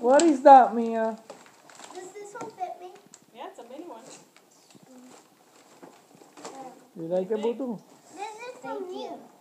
What is that, Mia? Does this one fit me? Yeah, it's a mini one. You like it, Butu? This is so new.